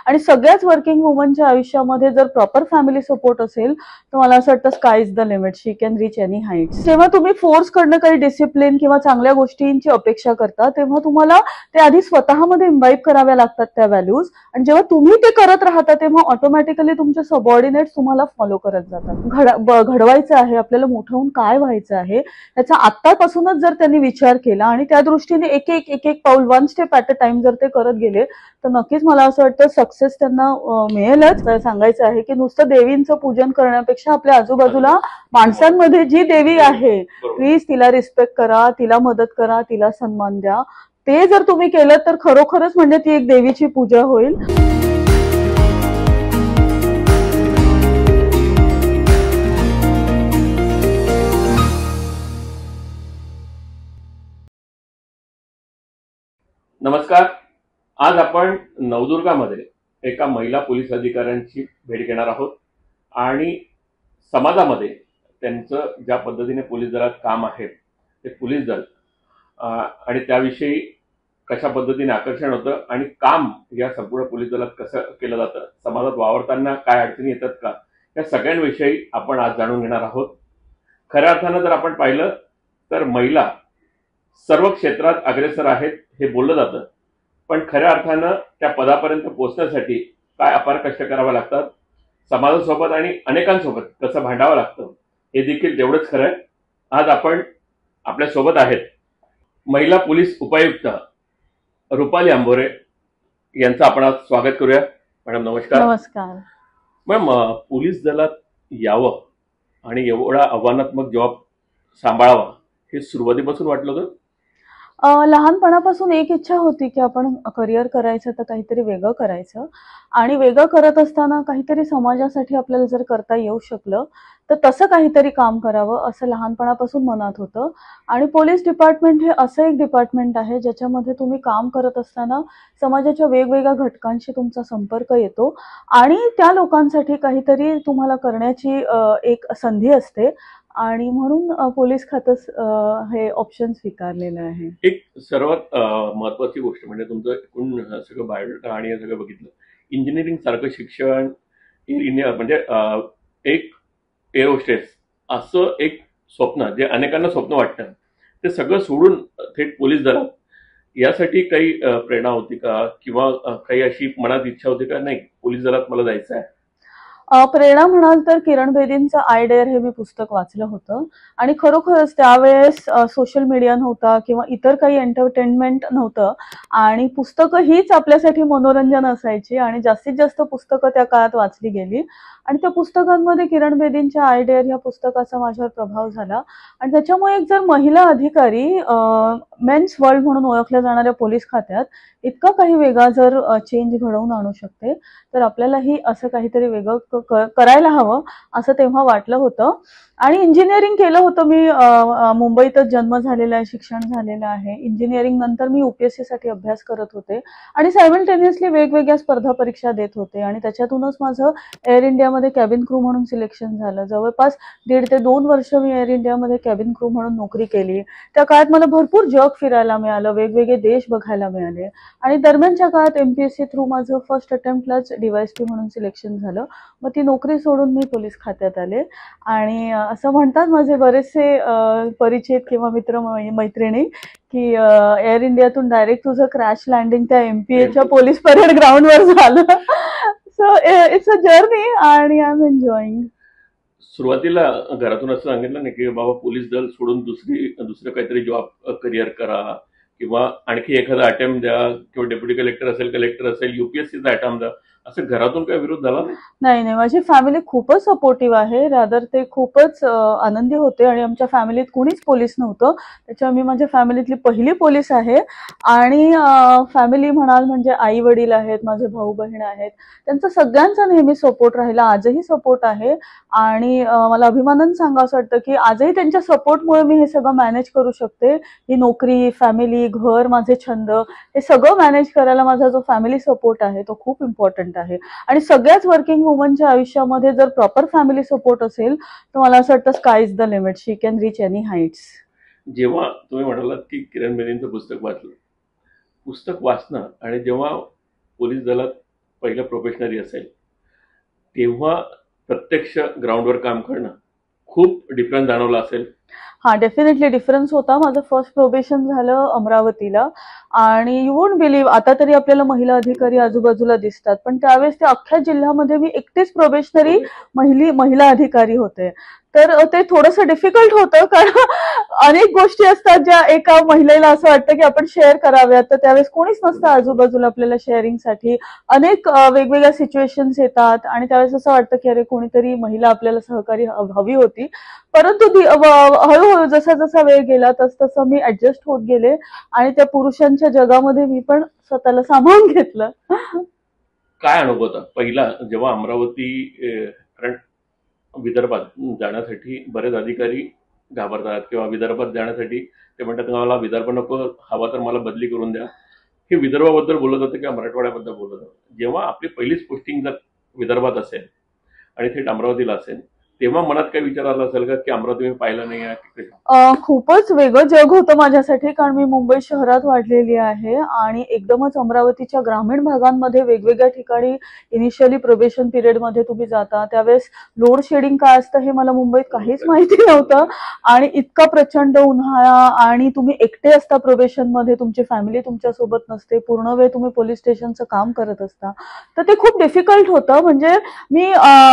आणि सगळ्याच वर्किंग वुमनच्या आयुष्यामध्ये जर प्रॉपर फॅमिली सपोर्ट असेल तर मला असं वाटतं sky is the limit, she can reach any heights. जेव्हा तुम्ही फोर्स कडनं काही डिसिप्लिन किंवा चांगल्या गोष्टींची अपेक्षा करता तेव्हा तुम्हाला ते आधी स्वतःमध्ये इम्बाईब कराव्या लागतात त्या व्हॅल्यूज, आणि जेव्हा तुम्ही ते करत राहता तेव्हा ऑटोमॅटिकली तुमचे सबऑर्डिनेट तुम्हाला फॉलो करत जातात. घडवायचं आहे आपल्याला, मोठं होऊन काय व्हायचं आहे त्याचा आत्तापासूनच जर त्यांनी विचार केला आणि त्या दृष्टीने एक एक पाऊल, one step at a time जर ते करत गेले तर नक्कीच मला असं वाटतं सक्सेस त्यांना मिळेलच. सांगायचं आहे की नुसतं देवींचं पूजन करण्यापेक्षा आपल्या आजूबाजूला माणसांमध्ये जी देवी आहे प्लीज तिला रिस्पेक्ट करा, तिला मदत करा, तिला सन्मान द्या. ते जर तुम्ही केलं तर खरोखरच म्हणजे ती एक देवीची पूजा होईल. नमस्कार. आज आपण नवदुर्गामध्ये एका महिला पोलीस अधिकाऱ्यांची भेट घेणार आहोत आणि समाजामध्ये त्यांचं ज्या पद्धतीने पोलीस दलात काम आहे ते पोलीस दल आणि त्याविषयी कशा पद्धतीने आकर्षण होतं आणि काम या संपूर्ण पोलीस दलात कसं केलं जातं, समाजात वावरताना काय अडचणी येतात का, या सगळ्यांविषयी आपण आज जाणून घेणार आहोत. खऱ्या अर्थानं जर आपण पाहिलं तर महिला सर्व क्षेत्रात अग्रेसर आहेत हे बोललं जातं, पण खऱ्या अर्थानं त्या पदापर्यंत पोहोचण्यासाठी काय अपार कष्ट करावे लागतात, समाजासोबत आणि अनेकांसोबत कसं भांडावं लागतं हे देखील तेवढंच खरं आहे. आज आपण आपल्या सोबत आहेत महिला पोलीस उपायुक्त रुपाली अंभोरे यांचं आपण आज स्वागत करूया. मॅडम नमस्कार. नमस्कार मॅम, पोलीस दलात यावं आणि एवढा आव्हानात्मक जॉब सांभाळावा हे सुरुवातीपासून वाटलं होतं? लहानपणापासून एक इच्छा होती की आपण करिअर करायचं तर काहीतरी वेगळं करायचं, आणि वेगळं करत असताना काहीतरी समाजासाठी आपल्याला जर करता येऊ शकलं तर तसं काहीतरी काम करावं असं लहानपणापासून मनात होतं. आणि पोलीस डिपार्टमेंट हे असं एक डिपार्टमेंट आहे ज्याच्यामध्ये तुम्ही काम करत असताना समाजाच्या वेगवेगळ्या घटकांशी तुमचा संपर्क येतो आणि त्या लोकांसाठी काहीतरी तुम्हाला करण्याची एक संधी असते, आणि म्हणून पोलीस खातं हे ऑप्शन स्वीकारलेलं आहे. एक सर्वात महत्वाची गोष्ट म्हणजे तुमचं एकूण सगळं बायोडाटा आणि हे सगळं बघितलं, इंजिनिअरिंग सारखं शिक्षण, एअर इंडिया म्हणजे एक एअरोस्टेस असं एक स्वप्न जे अनेकांना स्वप्न वाटतं ते सगळं सोडून थेट पोलीस दलात यासाठी काही प्रेरणा होती का, किंवा काही अशी मनात इच्छा होती का, नाही पोलीस दलात मला जायचं आहे? प्रेरणा म्हणाल तर किरण बेदींचं आय डेअर हे मी पुस्तक वाचलं होतं, आणि खरोखरच त्यावेळेस सोशल मीडिया नव्हता किंवा इतर काही एंटरटेनमेंट नव्हतं, आणि पुस्तकं हीच आपल्यासाठी मनोरंजन असायची, आणि जास्तीत जास्त पुस्तकं त्या काळात वाचली गेली. आणि त्या पुस्तकांमध्ये किरण बेदींच्या आय डेअर या पुस्तकाचा माझ्यावर प्रभाव झाला, आणि त्याच्यामुळे एक जर महिला अधिकारी मेन्स वर्ल्ड म्हणून ओळखल्या जाणाऱ्या पोलीस खात्यात इतका काही वेगळा जर चेंज घडवून आणू शकते तर आपल्यालाही असं काहीतरी वेगळं करायला हवं असं तेव्हा वाटलं होतं. आणि इंजिनिअरिंग केलं होतं मी, मुंबईतच जन्म झालेला आहे, शिक्षण झालेलं आहे. इंजिनिअरिंग नंतर मी UPSC साठी अभ्यास करत होते आणि सायमल्टेनियसली वेगवेगळ्या स्पर्धा परीक्षा देत होते, आणि त्याच्यातूनच माझं एअर इंडियामध्ये कॅबिन क्रू म्हणून सिलेक्शन झालं. जवळपास 1.5 ते 2 वर्ष मी एअर इंडियामध्ये कॅबिन क्रू म्हणून नोकरी केली. त्या काळात मला भरपूर जग फिरायला मिळालं, वेगवेगळे देश बघायला मिळाले, आणि दरम्यानच्या काळात MPSC थ्रू माझं फर्स्ट अटेम्प्टलाच DYSP म्हणून सिलेक्शन झालं. मग ती नोकरी सोडून मी पोलीस खात्यात आले, आणि असं म्हणतात माझे बरेचसे परिचित किंवा मित्र मैत्रिणी की एअर इंडियातून डायरेक्ट तुझं क्रॅश लँडिंग त्या MPAच्या पोलीस परेड ग्राउंडवर झालं. सो इट्स अ जर्नी आणि आय एम एन्जॉईंग. सुरुवातीला घरातून असं सांगितलं नाही की बाबा पोलीस दल सोडून दुसरं काहीतरी जॉब करिअर करा, किंवा आणखी एखादा अटेम्प्ट द्या, किंवा डेप्युटी कलेक्टर असेल UPSCचा अटेम्प्ट द्या, असं घरातून काही विरोध झाला नाही? नाही, माझी फॅमिली खूपच सपोर्टिव्ह आहे. रादर ते खूपच आनंदी होते, आणि आमच्या फॅमिलीत कुणीच पोलीस नव्हतं, त्याच्यामुळे मी माझ्या फॅमिलीतली पहिली पोलीस आहे. आणि फॅमिली म्हणाल म्हणजे आई वडील आहेत, माझे भाऊ बहीण आहेत, त्यांचा सगळ्यांचा नेहमी सपोर्ट राहिला, आजही सपोर्ट आहे. आणि मला अभिमानानं सांगावं वाटतं की आजही त्यांच्या सपोर्टमुळे मी हे सगळं मॅनेज करू शकते. ही नोकरी, फॅमिली, घर, माझे छंद हे सगळं मॅनेज करायला माझा जो फॅमिली सपोर्ट आहे तो खूप इम्पॉर्टंट आहे. आणि सगळ्याच वर्किंग वुमनच्या आयुष्यामध्ये जर प्रॉपर फॅमिली सपोर्ट असेल तर मला असं वाटतं sky is the limit, she can reach any heights. जेव्हा तुम्ही म्हणालात की किरण बेदींचं पुस्तक वाचलं, पुस्तक वाचणं आणि जेव्हा पोलीस दलात पहिलं प्रोबेशनरी असेल तेव्हा प्रत्यक्ष ग्राउंडवर काम करणं खूप डिफरन्स जाणवला असेल. हा, डेफिनेटली डिफरन्स होता. माझं फर्स्ट प्रोबेशन झालं अमरावतीला आणि यू वोंट बिलीव्ह, आता तरी आपल्याला महिला अधिकारी आजूबाजूला दिसतात, पण त्यावेळेस त्या अख्ख्या जिल्ह्यामध्ये मी एकटीच प्रोबेशनरी महिला अधिकारी होते. तर ते थोडंसं डिफिकल्ट होतं, कारण अनेक गोष्टी असतात ज्या एका महिलेला असं वाटतं की आपण शेअर कराव्यात, तर त्यावेळेस कोणीच नसतं आजूबाजूला आपल्याला शेअरिंगसाठी. अनेक वेगवेगळ्या सिच्युएशन्स येतात आणि त्यावेळेस असं वाटतं की अरे कोणीतरी महिला आपल्याला सहकारी हवी होती. परंतु हळूहळू जसा जसा वेळ गेला तस तसं मी ऍडजस्ट होत गेले आणि त्या पुरुषांच्या जगामध्ये मी पण स्वतःला सामावून घेतलं. काय अनुभव होता पहिला जेव्हा अमरावती कारण विदर्भात जाण्यासाठी बरेच अधिकारी घाबरतात किंवा विदर्भात जाण्यासाठी ते म्हणतात मला विदर्भ नको, हवा तर मला बदली करून द्या. हे विदर्भाबद्दल बोलत होतं किंवा मराठवाड्याबद्दल बोलत होतं. जेव्हा आपली पहिलीच पोस्टिंग जर विदर्भात असेल आणि थेट अमरावतीला असेल तेव्हा मनात काय विचार आला असेल का की अमरावती मी पाहिलं नाही आहे? खूपच वेगळं जग होतं माझ्यासाठी, कारण मी मुंबई शहरात वाढलेली आहे आणि एकदमच अमरावतीच्या ग्रामीण भागांमध्ये वेगवेगळ्या ठिकाणी इनिशियली प्रोबेशन पिरियडमध्ये तुम्ही जाता, त्यावेळेस लोड शेडिंग काय असतं हे मला मुंबईत काहीच माहिती नव्हतं आणि इतका प्रचंड उन्हाळा आणि तुम्ही एकटे असता प्रोबेशनमध्ये, तुमची फॅमिली तुमच्यासोबत नसते, पूर्ण वेळ तुम्ही पोलीस स्टेशनचं काम करत असता, तर ते खूप डिफिकल्ट होतं. म्हणजे मी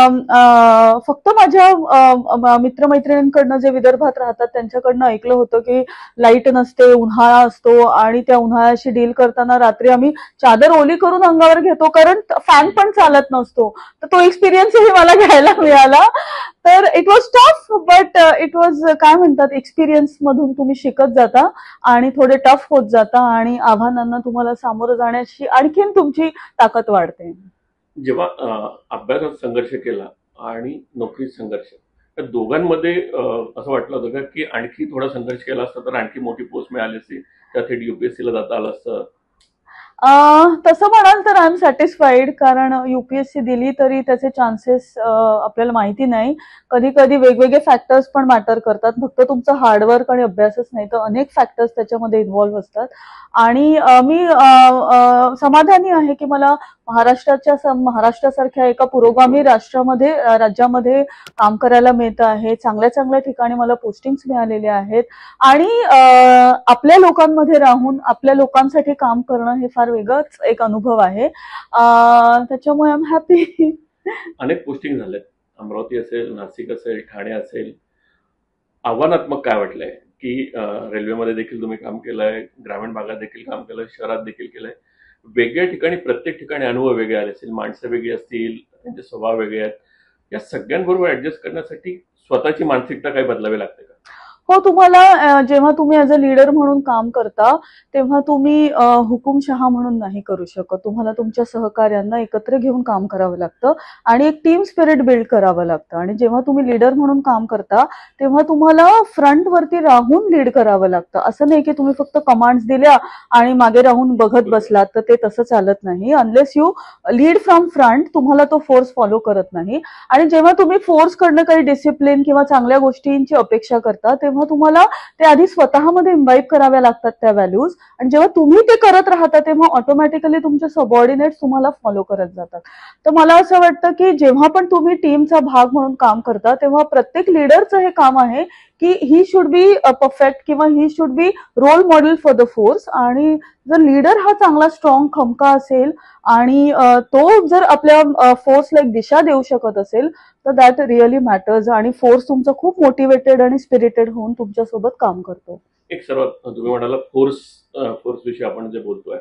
फक्त माझ्या मित्रमैत्रिणींकडनं जे विदर्भात राहतात त्यांच्याकडनं ऐकलं होतं की लाईट नसते, उन्हाळा असतो आणि त्या उन्हाळ्याशी डील करताना रात्री आम्ही चादर ओली करून अंगावर घेतो कारण फॅन पण चालत नसतो. तर तो एक्सपिरियन्सही मला घ्यायला मिळाला. तर it was tough, but it was काय म्हणतात, एक्सपिरियन्स मधून तुम्ही शिकत जाता आणि थोडे टफ होत जाता आणि आव्हानांना तुम्हाला सामोरं जाण्याची आणखीन तुमची ताकद वाढते. जेव्हा अभ्यासात संघर्ष केला आणि नोकरीत संघर्ष, त्या दोघांमध्ये असं वाटलं होतं का की आणखी थोडा संघर्ष केला असता तर आणखी मोठी पोस्ट मिळाली असती, त्या थेट युपीएससीला जाता आलं असतं? तसं म्हणाल तर आय एम सॅटिस्फाईड, कारण युपीएससी दिली तरी त्याचे चान्सेस आपल्याला माहिती नाही. कधी कधी वेगवेगळे फॅक्टर्स पण मॅटर करतात, फक्त तुमचं हार्डवर्क आणि अभ्यासच नाही तर अनेक फॅक्टर्स त्याच्यामध्ये इन्व्हॉल्व्ह असतात. आणि मी समाधानी आहे की मला महाराष्ट्रासारख्या एका पुरोगामी राज्यामध्ये काम करायला मिळतं आहे. चांगल्या चांगल्या ठिकाणी मला पोस्टिंग्स मिळालेल्या आहेत आणि आपल्या लोकांमध्ये राहून आपल्या लोकांसाठी काम करणं हे फार वेगळंच एक अनुभव आहे. त्याच्यामुळे आय एम हॅपी. अनेक पोस्टिंग झाल्यात, अमरावती असेल, नाशिक असेल, ठाणे असेल. आव्हानात्मक काय वाटलंय की रेल्वेमध्ये देखील तुम्ही काम केलंय, ग्रामीण भागात देखील काम केलंय, शहरात देखील केलंय, वेगळ्या ठिकाणी प्रत्येक ठिकाणी अनुभव वेगळे आले असतील, माणसं वेगळी असतील, त्यांचे स्वभाव वेगळे आहेत. या सगळ्यांबरोबर ऍडजस्ट करण्यासाठी स्वतःची मानसिकता काय बदलावी लागते का? हो, तुम्हाला जेव्हा तुम्ही ॲज अ लीडर म्हणून काम करता तेव्हा तुम्ही हुकुमशहा म्हणून नाही करू शकत. तुम्हाला तुमच्या सहकार्यांना एकत्र घेऊन काम करावं लागतं आणि एक टीम स्पिरिट बिल्ड करावं लागतं. आणि जेव्हा तुम्ही लीडर म्हणून काम करता तेव्हा तुम्हाला फ्रंटवरती राहून लीड करावं लागतं. असं नाही की तुम्ही फक्त कमांड्स दिल्या आणि मागे राहून बघत बसलात, तर ते तसं चालत नाही. Unless you lead from front तुम्हाला तो फोर्स फॉलो करत नाही. आणि जेव्हा तुम्ही फोर्स कडनं काही डिसिप्लिन किंवा चांगल्या गोष्टींची अपेक्षा करता तेव्हा तुम्हाला ते आधी स्वतःमध्ये इम्बाईब कराव्या लागतात त्या व्हॅल्यूज, आणि जेव्हा तुम्ही ते करत राहता तेव्हा ऑटोमॅटिकली तुमचे सबऑर्डिनेट्स तुम्हाला फॉलो करत जातात. तर मला असं वाटतं की जेव्हा पण तुम्ही टीमचा भाग म्हणून काम करता तेव्हा प्रत्येक लीडरचं हे काम आहे की ही शुड बी परफेक्ट किंवा he should be role model for the force. आणि जर लीडर हा चांगला स्ट्रॉंग खमका असेल आणि तो जर आपल्या फोर्सला एक दिशा देऊ शकत असेल तर दॅट रिअली मॅटर्स आणि फोर्स तुमचा खूप मोटिवेटेड आणि स्पिरिटेड होऊन तुमच्यासोबत काम करतो. एक सर्वात तुम्ही म्हणाला फोर्स विषयी आपण जे बोलतोय,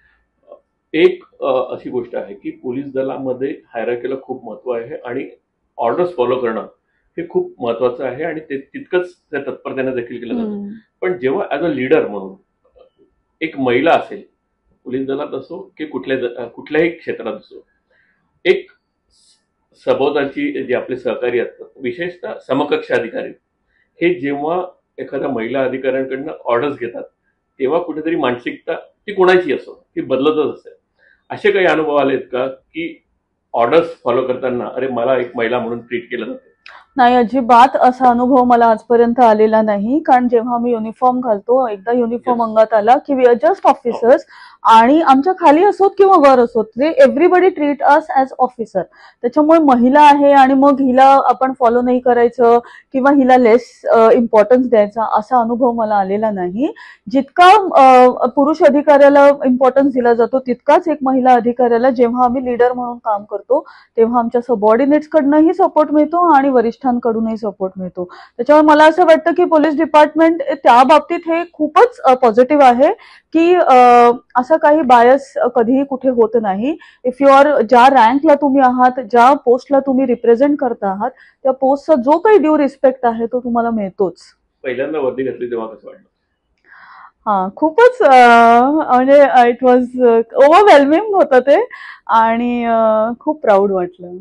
एक अशी गोष्ट आहे की पोलीस दलामध्ये हायरार्कीला खूप महत्व आहे आणि ऑर्डर्स फॉलो करणं हे खूप महत्वाचं आहे आणि ते तितकंच त्या तत्परतेने देखील केलं जातं. पण जेव्हा ऍज अ लीडर म्हणून एक महिला असेल, पोलीस दलात असो की कुठल्याही क्षेत्रात असो, एक सभोवतालची जे आपले सहकारी असतात, विशेषतः समकक्ष अधिकारी, हे जेव्हा एखाद्या महिला अधिकाऱ्यांकडनं ऑर्डर्स घेतात तेव्हा कुठेतरी मानसिकता ती कोणाची असो ती बदलतच असते. असे काही अनुभव आलेत का की ऑर्डर्स फॉलो करताना अरे मला एक महिला म्हणून ट्रीट केलं जातं? नाही, अजिबात असा अनुभव मला आजपर्यंत आलेला नाही. कारण जेव्हा आम्ही युनिफॉर्म घालतो, एकदा युनिफॉर्म अंगात आला की वी आर जस्ट ऑफिसर्स आणि आमच्या खाली असोत किंवा वर असोत, ते everybody treat us as officer. त्याच्यामुळे महिला आहे आणि मग हिला आपण फॉलो नाही करायचं किंवा हिला लेस इम्पॉर्टन्स द्यायचा असा अनुभव मला आलेला नाही. जितका पुरुष अधिकाऱ्याला इम्पॉर्टन्स दिला जातो तितकाच एक महिला अधिकाऱ्याला जेव्हा आम्ही लीडर म्हणून काम करतो तेव्हा आमच्या सबऑर्डिनेट्स कडनंही सपोर्ट मिळतो आणि वरिष्ठांकडूनही सपोर्ट मिळतो. त्याच्यामुळे मला असं वाटतं की पोलीस डिपार्टमेंट त्या बाबतीत हे खूपच पॉझिटिव्ह आहे की असं काही बायस कधीही कुठे होत नाही. इफ यू आर, ज्या रँकला तुम्ही आहात, ज्या पोस्टला तुम्ही रिप्रेझेंट करत आहात, त्या पोस्टचा जो काही ड्यू रिस्पेक्ट आहे तो तुम्हाला मिळतोच. पहिल्यांदा वर्दी घातली तेव्हा कसं वाटलं? हा, खूपच म्हणजे इट वॉज ओव्हरवेल्मिंग होतं ते आणि खूप प्राऊड वाटलं.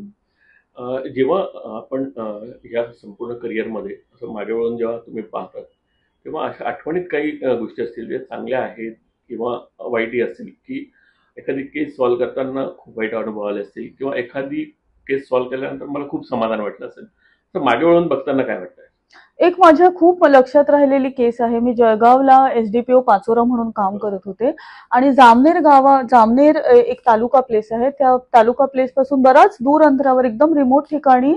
जेव्हा आपण या संपूर्ण करिअरमध्ये असं मागे वळून जेव्हा तुम्ही पाहतात तेव्हा अशा आठवणीत काही गोष्टी असतील ज्या चांगल्या आहेत किंवा वाईटही असतील, की एखादी केस सॉल्व्ह करताना खूप वाईट अनुभव आले असतील किंवा एखादी केस सॉल्व्ह केल्यानंतर मला खूप समाधान वाटलं असेल, तर मागे वळून बघताना काय वाटतंय? एक माझ्या खूप लक्षात राहिलेली केस आहे. मी जळगावला एसडीपीओ पाचोरा म्हणून काम करत होते आणि जामनेर एक तालुका प्लेस आहे. त्या तालुका प्लेस पासून बराच दूर अंतरावर एकदम रिमोट ठिकाणी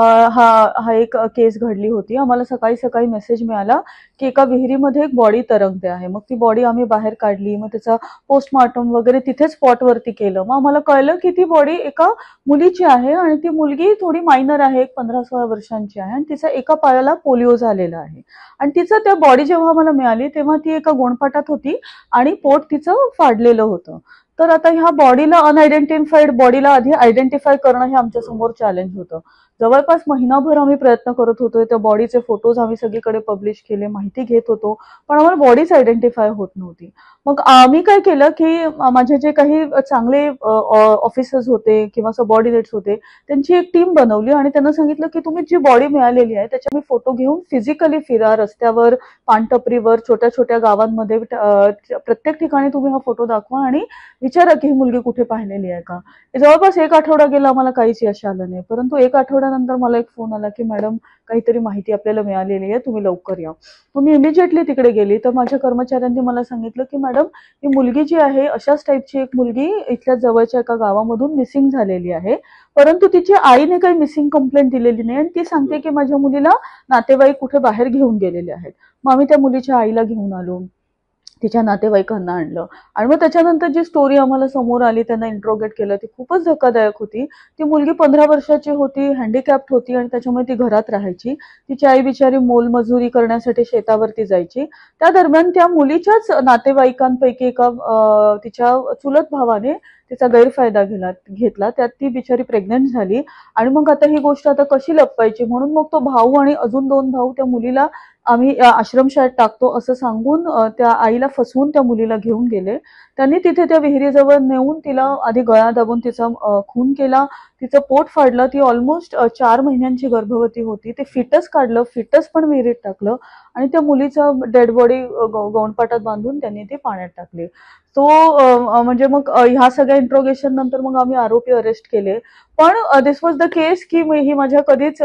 हा एक केस घडली होती. आम्हाला सकाळी सकाळी मेसेज मिळाला की एका विहिरीमध्ये एक बॉडी तरंगते आहे. मग ती बॉडी आम्ही बाहेर काढली, मग त्याचा पोस्टमॉर्टम वगैरे तिथे स्पॉटवरती केलं. मग आम्हाला कळलं की ती बॉडी एका मुलीची आहे आणि ती मुलगी थोडी मायनर आहे, 15-16 वर्षांची आहे आणि तिचा एका पायाला पोलिओ झालेला आहे. आणि तिचं त्या बॉडी जेव्हा मला मिळाली तेव्हा ती एका गोणपाटात होती आणि पोट तिचं फाडलेलं होतं. तर आता ह्या बॉडीला, अनआयडेंटिफाईड बॉडीला आधी आयडेंटिफाय करणं हे आमच्या समोर चॅलेंज होतं. जवळपास महिनाभर आम्ही प्रयत्न करत होतो. त्या बॉडीचे फोटोज आम्ही सगळीकडे पब्लिश केले, माहिती घेत होतो, पण आम्हाला बॉडीच आयडेंटिफाय होत नव्हती. मग आम्ही काय केलं की माझे जे काही चांगले ऑफिसर्स होते किंवा सबऑर्डिनेट्स होते त्यांची एक टीम बनवली आणि त्यांना सांगितलं की तुम्ही जी बॉडी मिळालेली आहे त्याचे मी फोटो घेऊन फिजिकली फिरा, रस्त्यावर, पानटपरीवर, छोट्या छोट्या गावांमध्ये, प्रत्येक ठिकाणी तुम्ही हा फोटो दाखवा आणि विचारा की ही मुलगी कुठे पाहिलेली आहे का. जवळपास 1 आठवडा गेला, आम्हाला काहीच यश आलं नाही. परंतु 1 आठवड्यानंतर मला एक फोन आला की मॅडम काहीतरी माहिती आपल्याला मिळालेली आहे, तुम्ही लवकर या. मग मी इमिजिएटली तिकडे गेली तर माझ्या कर्मचाऱ्यांनी मला सांगितलं की मॅडम ही मुलगी जी आहे अशाच टाईपची एक मुलगी इथल्या जवळच्या एका गावामधून मिसिंग झालेली आहे, परंतु तिच्या आईने काही मिसिंग कंप्लेंट दिलेली नाही आणि ती सांगते की माझ्या मुलीला नातेवाईक कुठे बाहेर घेऊन गेलेले आहेत. मग आम्ही त्या मुलीच्या आईला घेऊन आलो, तिच्या नातेवाईकांना आणलं आणि मग त्याच्यानंतर जी स्टोरी आम्हाला समोर आली, त्यांना इंट्रोगेट केलं, ती खूपच धक्कादायक होती. ती मुलगी 15 वर्षाची होती, हँडिकॅप्ड होती आणि त्याच्यामुळे ती घरात राहायची. तिची आई बिचारी मोलमजुरी करण्यासाठी शेतावरती जायची. त्या दरम्यान त्या मुलीच्याच नातेवाईकांपैकी एका तिच्या चुलत भावाने तिचा गैरफायदा घेतला. त्यात ती बिचारी प्रेग्नंट झाली आणि मग आता ही गोष्ट आता कशी लपवायची म्हणून मग तो भाऊ आणि अजून 2 भाऊ त्या मुलीला आम्ही आश्रमशाळेत टाकतो असं सांगून त्या आईला फसवून त्या मुलीला घेऊन गेले. त्यांनी तिथे त्या विहिरीजवळ नेऊन तिला आधी गळा दाबून तिचा खून केला, तिचं पोट फाडलं. ती ऑलमोस्ट 4 महिन्यांची गर्भवती होती. ते फिटस काढलं, फिटस पण विहिरीत टाकलं आणि त्या मुलीचं डेड बॉडी गौणपाटात बांधून त्यांनी ती पाण्यात टाकली. तो म्हणजे मग ह्या सगळ्या इंट्रोगेशन नंतर मग आम्ही आरोपी अरेस्ट केले. पण दिस वॉज द केस की ही माझ्या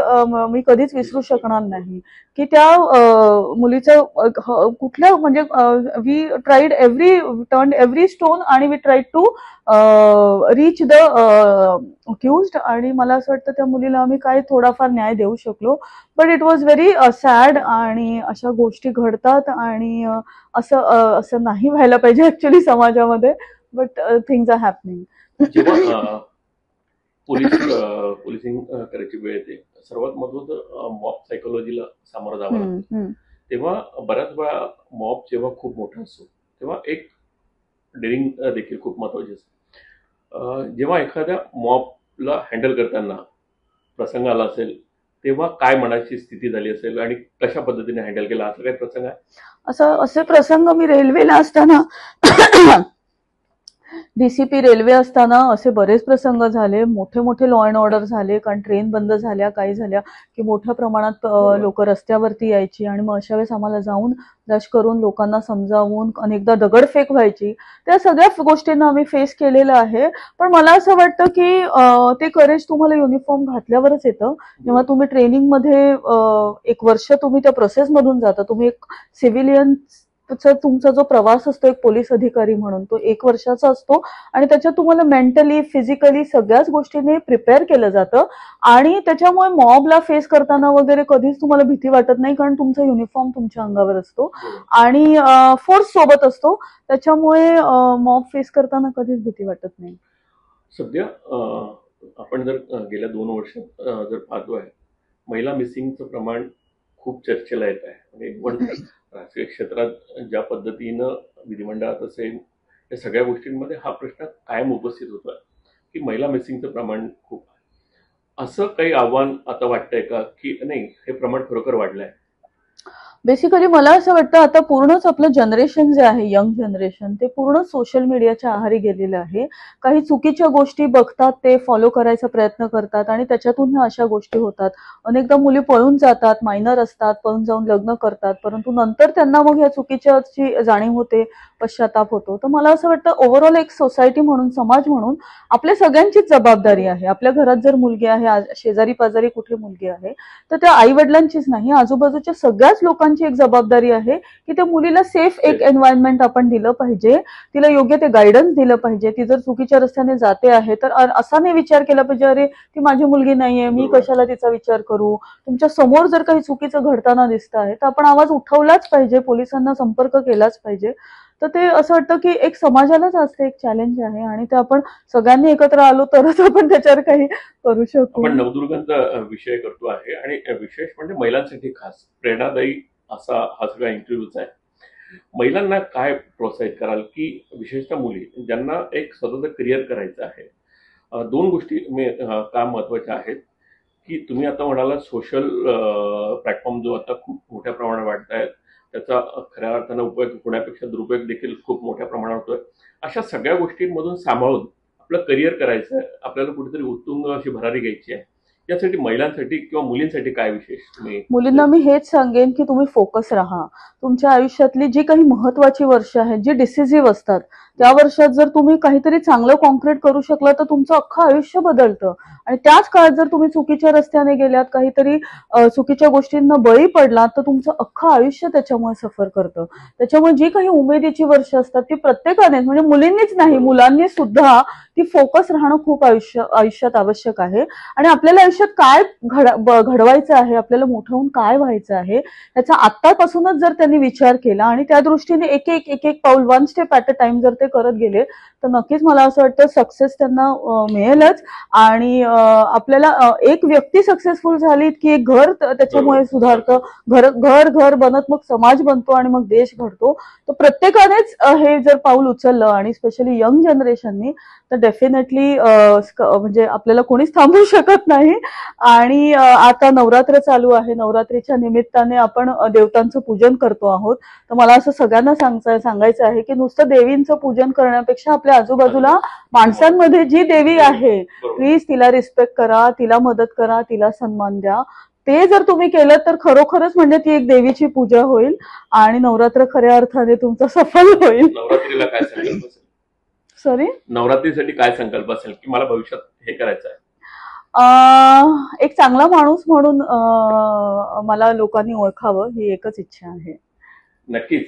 मी कधीच विसरू शकणार नाही की त्या मुलीचं कुठल्या म्हणजे वी ट्राईड एव्हरी स्टोन आणि we tried to reach the accused आणि मला असं वाटतं त्या मुलीला आम्ही काय थोडाफार न्याय देऊ शकलो. But it was very sad आणि अशा गोष्टी घडतात आणि असं नाही व्हायला पाहिजे ऍक्च्युली समाजामध्ये, बट थिंग्स आर हॅपनिंग. जेव्हा पोलिसिंग करायची वेळ येते, सर्वात महत्वाचं मॉब सायकोलॉजीला सामोरं जावं लागतं. तेव्हा बऱ्याच वेळा मॉब जेव्हा खूप मोठा असतो तेव्हा एक डेअरिंग देखील खूप महत्वाची असते. जेव्हा एखाद्या मॉबला हँडल करताना प्रसंग आला असेल तेव्हा काय मनाची स्थिती झाली असेल आणि कशा पद्धतीने हँडल केला, असा काही प्रसंग आहे? असे प्रसंग मी रेल्वेला असताना डीसीपी रेल्वे असताना असे बरेच प्रसंग झाले. मोठे मोठे लॉ अँड ऑर्डर झाले कारण ट्रेन बंद झाल्या, काही झाल्या की मोठ्या प्रमाणात लोक रस्त्यावरती यायची आणि मग अशा वेळेस आम्हाला जाऊन रश करून लोकांना समजावून अनेकदा दगडफेक व्हायची. त्या सगळ्या गोष्टींना आम्ही फेस केलेलं आहे. पण मला असं वाटतं की ते करेज तुम्हाला युनिफॉर्म घातल्यावरच येतं. जेव्हा तुम्ही ट्रेनिंगमध्ये 1 वर्ष तुम्ही त्या प्रोसेसमधून जाता, तुम्ही एक सिव्हिलियन तुमचा जो प्रवास असतो एक पोलीस अधिकारी म्हणून तो 1 वर्षाचा असतो आणि त्याच्यात तुम्हाला मेंटली फिजिकली सगळ्याच गोष्टींनी प्रिपेअर केलं जातं आणि त्याच्यामुळे मॉबला फेस करताना वगैरे कधीच तुम्हाला भीती वाटत नाही कारण तुमचा युनिफॉर्म तुमच्या अंगावर असतो आणि फोर्स सोबत असतो त्याच्यामुळे मॉब फेस करताना कधीच भीती वाटत नाही. सध्या आपण जर गेल्या 2 वर्षात जर पाहतो आहे महिला मिसिंगचं प्रमाण खूप चर्चेला येत आहे. म्हणजे पण राजकीय क्षेत्रात ज्या पद्धतीनं विधिमंडळात असेल या सगळ्या गोष्टींमध्ये हा प्रश्न कायम उपस्थित होतोय की महिला मिसिंगचं प्रमाण खूप आहे. असं काही आव्हान आता वाटतंय का की नाही हे प्रमाण खरोखर वाढलंय? बेसिकली मला असं वाटतं आता पूर्णच आपलं जनरेशन जे आहे यंग जनरेशन ते पूर्ण सोशल मीडियाच्या आहारी गेलेलं आहे. काही चुकीच्या गोष्टी बघतात ते फॉलो करायचा प्रयत्न करतात आणि त्याच्यातून ह्या अशा गोष्टी होतात. अनेकदा मुली पळून जातात, मायनर असतात, पळून जाऊन लग्न करतात, परंतु नंतर त्यांना मग ह्या चुकीच्याची जाणीव होते, पश्चाताप होतो. तर मला असं वाटतं ओव्हरऑल एक सोसायटी म्हणून समाज म्हणून आपल्या सगळ्यांचीच जबाबदारी आहे. आपल्या घरात जर मुलगी आहे, शेजारी पाजारी कुठे मुलगी आहे तर त्या आई वडिलांचीच नाही आजूबाजूच्या सगळ्याच लोकांची एक जबाबदारी आहे की त्या मुलीला सेफ एक एन्व्हायरमेंट आपण दिलं पाहिजे, तिला योग्य ते गायडन्स दिलं पाहिजे. ती जर चुकीच्या रस्त्याने जाते आहे तर असा नाही विचार केला पाहिजे अरे ती माझी मुलगी नाहीये मी कशाला तिचा विचार करू. तुमच्या समोर जर काही चुकीचं घडताना दिसत आहे तर आपण आवाज उठवलाच पाहिजे, पोलिसांना संपर्क केलाच पाहिजे. तर ते असं वाटतं की एक समाजालाच असते एक चॅलेंज आहे आणि ते आपण सगळ्यांनी एकत्र आलो तरच आपण त्याच्यावर काही करू शकू. आपण नवदुर्गांचा विषय करतो आहे आणि विशेष म्हणजे महिलांसाठी खास प्रेरणादायी असा हा सगळा इंटरव्ह्यूच आहे. महिलांना काय प्रोत्साहित कराल की विशेषतः मुली ज्यांना एक स्वतंत्र करिअर करायचं आहे? 2 गोष्टी का महत्वाच्या आहेत की तुम्ही आता म्हणाला सोशल प्लॅटफॉर्म जो आता खूप मोठ्या प्रमाणात वाढत आहेत त्याचा खऱ्या अर्थानं उपयोग होण्यापेक्षा दुरुपयोग देखील खूप मोठ्या प्रमाणात होतोय. अशा सगळ्या गोष्टींमधून सांभाळून आपलं करिअर करायचं आहे, आपल्याला कुठेतरी उत्तुंग अशी भरारी घ्यायची आहे, यासाठी महिलांसाठी किंवा मुलींसाठी काय विशेष तुम्ही? मुलींना मी हेच सांगेन की तुम्ही फोकस राहा. तुमच्या आयुष्यातली जी काही महत्वाची वर्ष आहेत जी डिसिसिव्ह असतात त्या वर्षात जर तुम्ही काहीतरी चांगलं कॉन्क्रीट करू शकला तर तुमचं अख्खं आयुष्य बदलतं आणि त्याच काळात जर तुम्ही चुकीच्या रस्त्याने गेल्यात काहीतरी चुकीच्या गोष्टींना बळी पडलात तर तुमचं अख्खं आयुष्य त्याच्यामुळे सफर करतं. त्याच्यामुळे जी काही उमेदीची वर्ष असतात ती प्रत्येकाने म्हणजे मुलींनीच नाही मुलांनी सुद्धा ती फोकस राहणं खूप आयुष्यात आवश्यक आहे. आणि आपल्याला आयुष्यात काय घडवायचं आहे, आपल्याला मोठं होऊन काय व्हायचं आहे याचा आत्तापासूनच जर त्यांनी विचार केला आणि त्या दृष्टीने एक एक पाऊल 1 स्टेप ॲट अ टाइम जर ते करत गेले तर नक्कीच मला असं वाटतं सक्सेस त्यांना मिळेलच. आणि आपल्याला एक व्यक्ती सक्सेसफुल झाली की एक घर त्याच्यामुळे सुधारतं, घर बनत मग समाज बनतो आणि मग देश घडतो. तर प्रत्येकानेच हे जर पाऊल उचललं आणि स्पेशली यंग जनरेशननी तर डेफिनेटली म्हणजे आपल्याला कोणीच थांबवू शकत नाही. आणि आता नवरात्र चालू आहे, नवरात्रीच्या निमित्ताने आपण देवतांचं पूजन करतो आहोत. तर मला असं सगळ्यांना सांगायचं आहे की नुसतं देवींचं पूजन करण्यापेक्षा आपल्या आजूबाजूला माणसांमध्ये जी देवी आहे प्लीज तिला रिस्पेक्ट करा, तिला मदत करा, तिला सन्मान द्या. ते जर तुम्ही केलं तर खरोखरच म्हणजे ती एक देवीची पूजा होईल आणि नवरात्र खऱ्या अर्थाने तुमचा सफल होईल. नवरात्रीला काय संकल्प असेल? सॉरी, नवरात्रीसाठी काय संकल्प असेल की मला भविष्यात हे करायचं आहे? एक चांगला माणूस म्हणून मला लोकांनी ओळखावं ही एकच इच्छा आहे. नक्कीच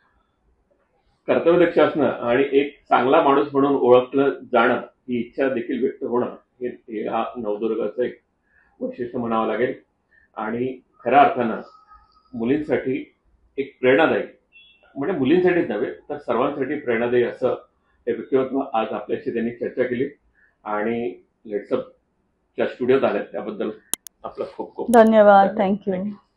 कर्तव्यदक्ष असणं आणि एक चांगला माणूस म्हणून ओळखलं जाणं ही इच्छा देखील व्यक्त होणं हे हा नवदुर्गाचं एक वैशिष्ट्य म्हणावं लागेल. आणि खऱ्या अर्थानं मुलींसाठी एक प्रेरणादायी म्हणजे मुलींसाठीच नव्हे तर सर्वांसाठी प्रेरणादायी असं हे व्यक्तिमत्व आज आपल्याशी त्यांनी चर्चा केली आणि लेट्सअपच्या स्टुडिओत आल्यात त्याबद्दल आपला खूप खूप धन्यवाद. थँक्यू.